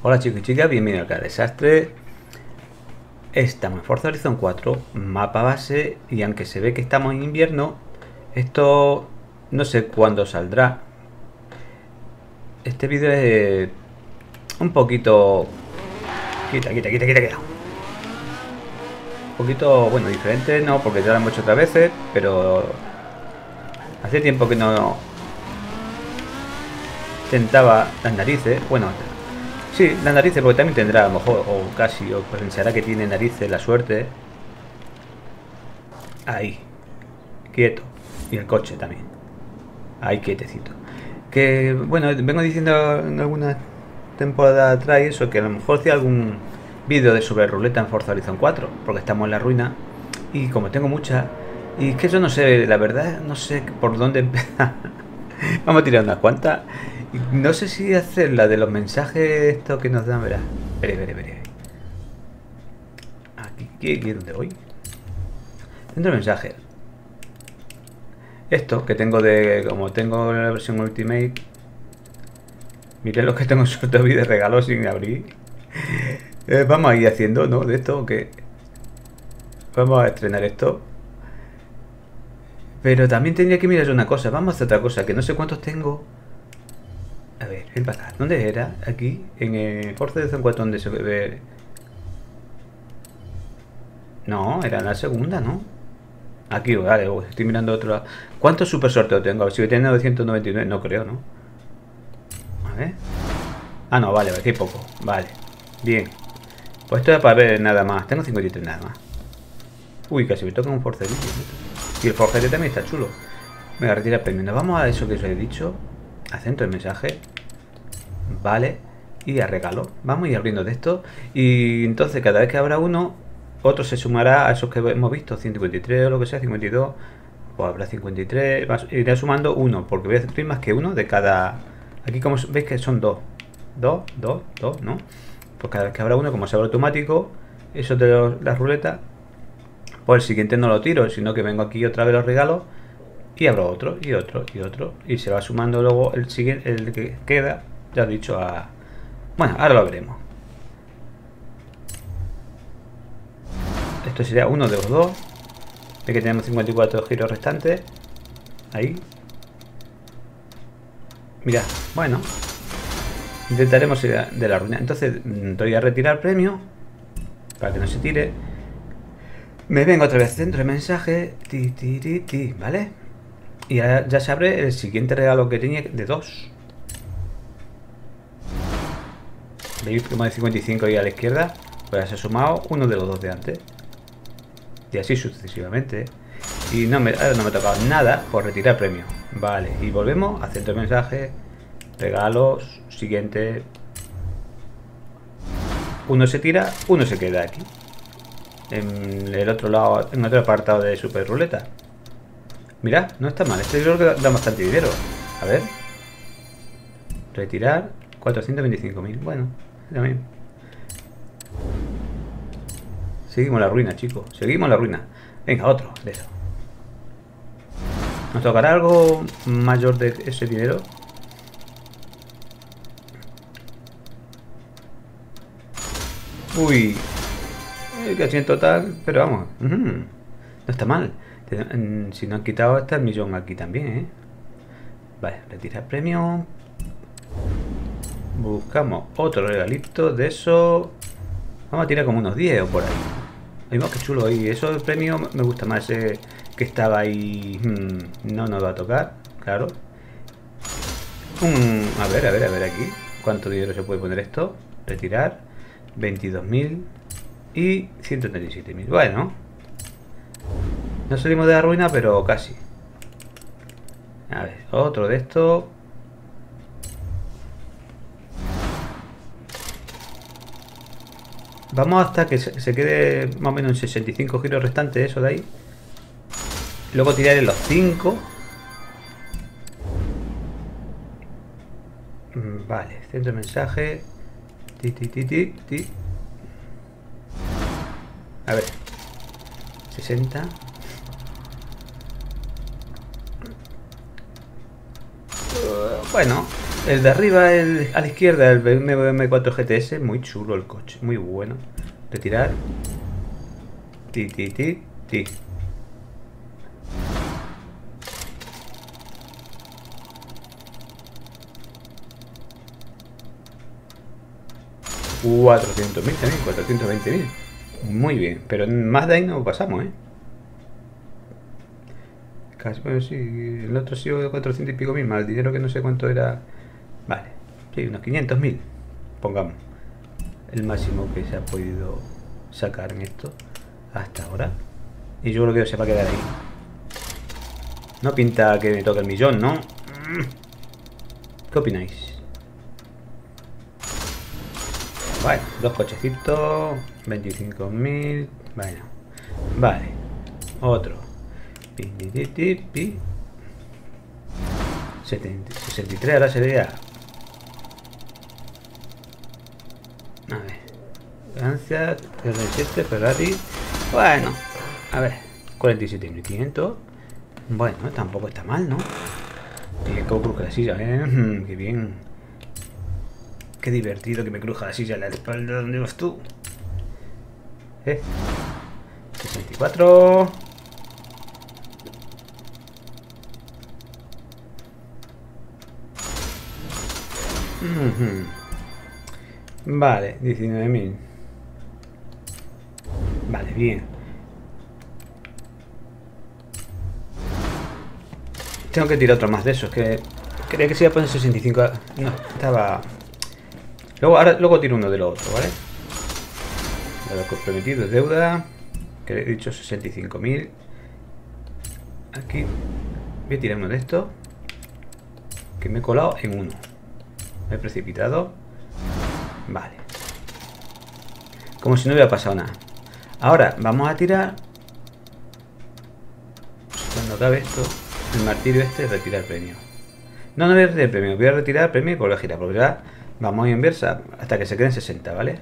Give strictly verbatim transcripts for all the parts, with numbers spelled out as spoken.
Hola chicos y chicas, bienvenidos al canal Desastre. Estamos en Forza Horizon cuatro, mapa base, y aunque se ve que estamos en invierno, esto no sé cuándo saldrá. Este vídeo es un poquito... Quita, quita, quita, quita, quita. Un poquito, bueno, diferente, no, porque ya lo hemos hecho otras veces, pero hace tiempo que no tentaba las narices. Bueno, sí, las narices, porque también tendrá a lo mejor, o casi, o pensará que tiene narices la suerte. Ahí, quieto. Y el coche también. Ahí quietecito. Que, bueno, vengo diciendo en alguna temporada atrás eso, que a lo mejor hacía algún vídeo de sobre ruleta en Forza Horizon cuatro, porque estamos en la ruina. Y como tengo muchas, y es que yo no sé, la verdad, no sé por dónde empezar. Vamos a tirar unas cuantas. Y no sé si hacer la de los mensajes esto que nos dan, verá. Veré, veré, veré. Aquí, aquí, aquí, ¿dónde voy? Dentro de mensajes. Esto que tengo de... Como tengo la versión Ultimate. Miren lo que tengo suelto de regalo sin abrir. Eh, vamos a ir haciendo, ¿no? De esto que... Vamos a estrenar esto. Pero también tendría que mirar una cosa. Vamos a hacer otra cosa, que no sé cuántos tengo. A ver, ven para acá. ¿Dónde era? Aquí, en el Forza Horizon cuatro, donde se ve... No, era en la segunda, ¿no? Aquí, vale, estoy mirando otro lado. ¿Cuántos super sorteos tengo? A ver si voy a tener novecientos noventa y nueve. No creo, ¿no? A ver. Ah, no, vale, aquí hay poco. Vale. Bien. Pues esto es para ver nada más. Tengo cincuenta y tres nada más. Uy, casi me toca un forcerito. Y el forjete también está chulo. Me voy a retirar premio. Nos vamos a eso que os he dicho. A centro de mensaje. Vale. Y a regalo. Vamos a ir abriendo de esto. Y entonces cada vez que habrá uno, otro se sumará a esos que hemos visto. ciento cincuenta y tres o lo que sea, cincuenta y dos. Pues habrá cincuenta y tres. Iré sumando uno. Porque voy a hacer más que uno de cada... Aquí como veis que son dos. Dos, dos, dos, ¿no? Pues cada vez que habrá uno, como se abre automático, eso de los, las ruletas, pues el siguiente no lo tiro, sino que vengo aquí otra vez los regalos y abro otro y otro y otro y se va sumando luego el siguiente, el que queda, ya he dicho, a... Bueno, ahora lo veremos. Esto sería uno de los dos. Ve que tenemos cincuenta y cuatro giros restantes. Ahí. Mira, bueno. Intentaremos ir de la ruina. Entonces doy a retirar premio para que no se tire. Me vengo otra vez centro de mensaje. Ti, ti, ti, ti, ¿vale? Y ya, ya se abre el siguiente regalo que tenía de dos. ¿Veis como de cincuenta y cinco ahí a la izquierda? Pues se ha sumado uno de los dos de antes. Y así sucesivamente. Y no me, ahora no me ha tocado nada por retirar premio. Vale, y volvemos a centro de mensaje. Regalos, siguiente. Uno se tira, uno se queda aquí. En el otro lado, en otro apartado de super ruleta. Mira, no está mal. Este creo que da bastante dinero. A ver. Retirar cuatrocientos veinticinco mil. Bueno, también. Seguimos la ruina, chicos. Seguimos la ruina. Venga, otro de eso. ¿Nos tocará algo mayor de ese dinero? Uy, casi en total, pero vamos, uh -huh. No está mal. Si no han quitado hasta el millón aquí también, ¿eh? Vale, retirar premio. Buscamos otro regalito de eso. Vamos a tirar como unos diez o por ahí. Vemos que chulo ahí. Eso del premio me gusta más, ese que estaba ahí. Hmm, no nos va a tocar, claro. Um, a ver, a ver, a ver aquí. ¿Cuánto dinero se puede poner esto? Retirar. veintidós mil y ciento treinta y siete mil. Bueno, no salimos de la ruina, pero casi. A ver, otro de estos. Vamos hasta que se quede más o menos en sesenta y cinco giros restantes, eso de ahí. Luego tiraré los cinco. Vale, centro de mensaje. Ti, ti, ti, ti, ti. A ver. sesenta. Uh, bueno, El de arriba, el, a la izquierda, el B M W M cuatro G T S, muy chulo el coche, muy bueno. Retirar. Ti, ti, ti, ti. cuatrocientos mil también, cuatrocientos veinte mil. Muy bien, pero más de ahí no pasamos, ¿eh? Casi, bueno, sí, el otro sí de cuatrocientos y pico mil, más el dinero que no sé cuánto era. Vale, sí, unos quinientos mil, pongamos. El máximo que se ha podido sacar en esto hasta ahora. Y yo creo que se va a quedar ahí. No pinta que me toque el millón, ¿no? ¿Qué opináis? Vale, dos cochecitos, veinticinco mil. Bueno, vale, otro. Pi, pi, pi, pi, pi. setenta, sesenta y tres, ahora sería. A ver, Francia, R siete, Ferrari. Bueno, a ver, cuarenta y siete mil quinientos. Bueno, tampoco está mal, ¿no? Y cómo cruja la silla, ¿eh? Qué bien. Qué divertido que me cruja la silla en la espalda. ¿Dónde vas tú? ¿Eh? sesenta y cuatro. Uh-huh. Vale, diecinueve mil. Vale, bien. Tengo que tirar otro más de esos, que creía que se iba a poner sesenta y cinco. No, estaba... Luego, ahora, luego tiro uno de lo otro, ¿vale? Lo comprometido es deuda, que he dicho sesenta y cinco mil. Aquí voy a tirar uno de estos, que me he colado en uno. Me he precipitado. Vale. Como si no hubiera pasado nada. Ahora vamos a tirar, cuando acabe esto, el martirio este, retirar premio. No, no voy a retirar premio, voy a retirar premio y volver a girar, porque ya vamos a inversa hasta que se queden sesenta, ¿vale?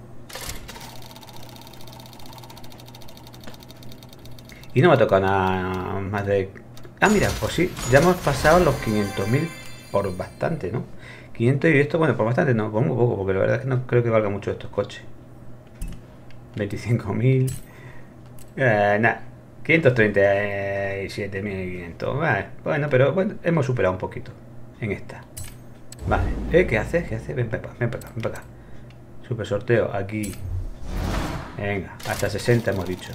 Y no me ha tocado nada más de... Ah, mira, pues sí, ya hemos pasado los quinientos mil por bastante, ¿no? quinientos y esto, bueno, por bastante no, por muy poco, porque la verdad es que no creo que valga mucho estos coches. veinticinco mil. Eh, nada, quinientos treinta y siete mil quinientos. Vale, bueno, pero bueno, hemos superado un poquito en esta. Vale, ¿eh? ¿Qué haces? ¿Qué haces? Ven para acá, ven para acá, ven para acá. Super sorteo aquí. Venga, hasta sesenta hemos dicho.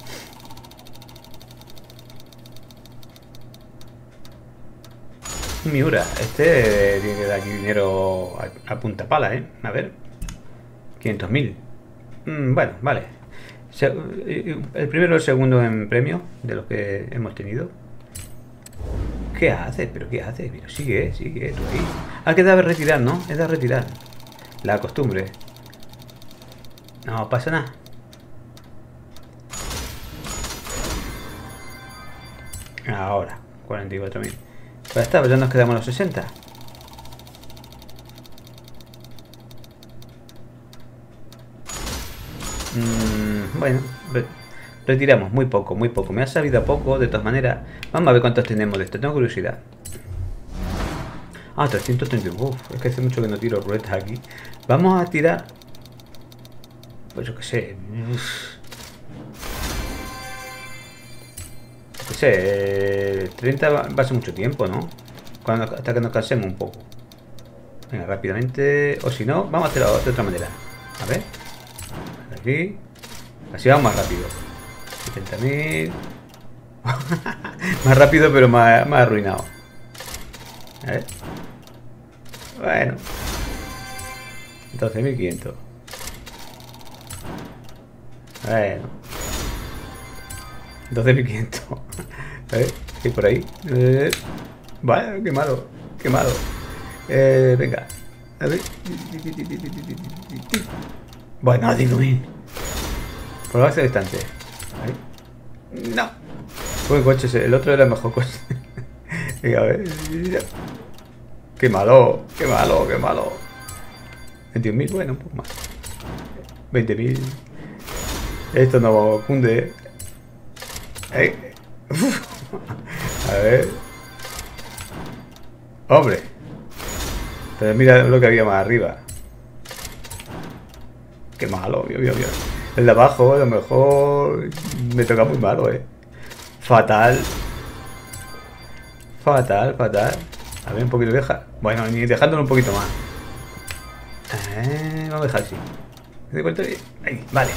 Miura, este tiene que dar aquí dinero a, a punta pala, ¿eh? A ver. quinientos mil. Mm, bueno, vale. Se, el primero y el segundo en premio de los que hemos tenido. ¿Qué hace? ¿Pero qué hace? Pero sigue, sigue, tú ahí. Ah, que da retirar, ¿no? Es de retirar. La costumbre. No pasa nada. Ahora, cuarenta y cuatro mil. Pues está, pues ya nos quedamos los sesenta. Mm, bueno, re retiramos muy poco, muy poco. Me ha sabido a poco, de todas maneras. Vamos a ver cuántos tenemos de esto, tengo curiosidad. Ah, trescientos treinta. Uf, es que hace mucho que no tiro ruedas aquí. Vamos a tirar... Pues yo qué sé... Yo qué sé... treinta va a ser mucho tiempo, ¿no? Cuando, hasta que nos cansemos un poco. Venga, rápidamente... O si no, vamos a hacerlo de otra manera. A ver... Aquí. Así vamos más rápido. setenta mil. Más rápido, pero más, más arruinado. A ver. Bueno. doce mil quinientos. Bueno. doce mil quinientos. A ver. ¿Qué hay por ahí? Eh, vaya, qué malo. Qué malo. Eh, venga. A ver. Bueno, digo mil. Por base distante. Ahí. No. Buen coche ese. El otro era el mejor coche. Venga, a ver. Qué malo. Qué malo. Qué malo. veintiún mil. Bueno, un poco más. veinte mil. Esto no cunde. ¿Eh? A ver. Hombre. Pero mira lo que había más arriba. Qué malo, obvio, obvio, obvio. El de abajo, a lo mejor me toca muy malo, eh. Fatal. Fatal, fatal. A ver, un poquito deja. Bueno, ni dejándolo un poquito más. Eh, vamos a dejar así. ¿De cuánto? Ahí, vale.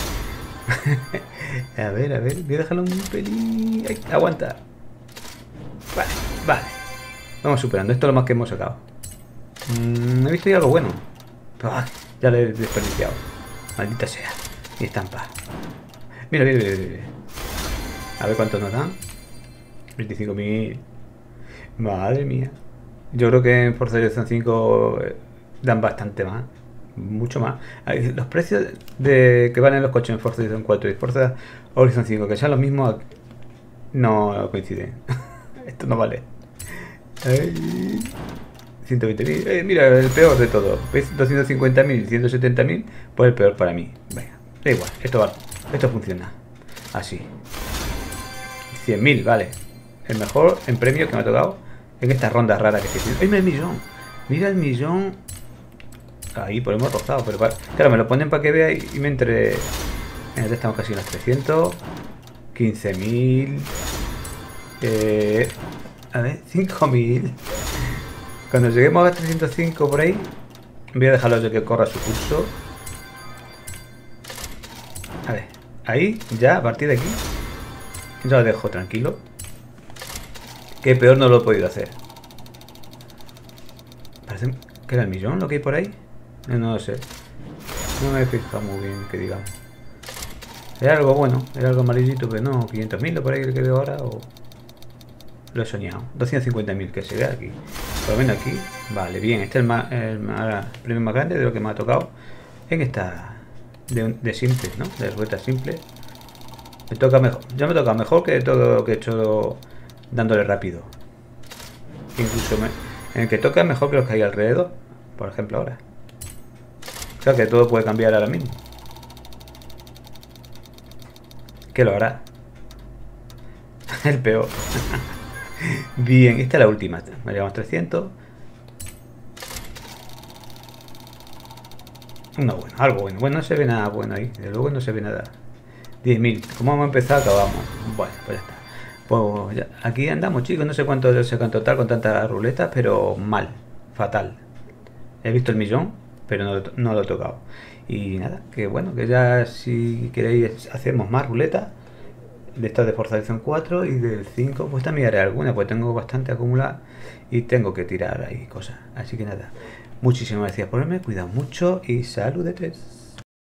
A ver, a ver, voy a dejarlo un pelín. Ay, aguanta. Vale, vale. Vamos superando. Esto es lo más que hemos sacado. Mm, he visto ya algo bueno. Pero, ah, ya lo he desperdiciado. Maldita sea. Y estampa. Mira, mira, mira, mira. A ver cuántos nos dan. veinticinco mil. Madre mía. Yo creo que en Forza Horizon cinco dan bastante más. Mucho más. Los precios de que valen los coches en Forza Horizon cuatro y Forza Horizon cinco, que sean los mismos, no coinciden. Esto no vale. Ay, ciento veinte mil. Eh, mira, el peor de todo. ¿Veis? doscientos cincuenta mil y ciento setenta mil. Pues el peor para mí. Venga, da igual. Esto va. Esto funciona. Así. cien mil, vale. El mejor en premios que me ha tocado en estas rondas raras que estoy haciendo. ¡Ay, mira el millón! Mira el millón. Ahí, pues hemos rozado. Pero claro, me lo ponen para que vea y, y me entre. En este estamos casi en los trescientos. quince mil. Eh, a ver, cinco mil. Cuando lleguemos a trescientos cinco por ahí, voy a dejarlo de que corra su curso. A ver, ahí, ya, a partir de aquí, ya lo dejo tranquilo. Que peor no lo he podido hacer. Parece que era el millón lo que hay por ahí. No, no lo sé. No me he fijado muy bien, que digamos. Era algo bueno, era algo amarillito, pero no, quinientos mil por ahí el que veo ahora, o... Lo he soñado. doscientos cincuenta mil que se ve aquí. Por lo menos aquí. Vale, bien. Este es el, más, el, más, el premio más grande de lo que me ha tocado en esta de, de simple, ¿no? De ruedas simples. Me toca mejor. Ya me toca mejor que todo lo que he hecho dándole rápido. Incluso me, en el que toca mejor que los que hay alrededor. Por ejemplo ahora. Claro que todo puede cambiar ahora mismo. ¿Qué lo hará? El peor. Bien, esta es la última. Me llevamos trescientos. No, bueno, algo bueno. Bueno, no se ve nada bueno ahí. De luego no se ve nada. diez mil. ¿Cómo vamos a empezar? Acabamos. Bueno, pues ya está. Pues ya, aquí andamos, chicos. No sé cuánto se sacan total con tantas ruletas, pero mal. Fatal. He visto el millón, pero no, no lo he tocado. Y nada, que bueno, que ya si queréis hacemos más ruletas. De estas de Forza Horizon cuatro y del cinco, pues también haré alguna, pues tengo bastante acumulada y tengo que tirar ahí cosas. Así que nada, muchísimas gracias por verme, cuidado mucho y saludetes.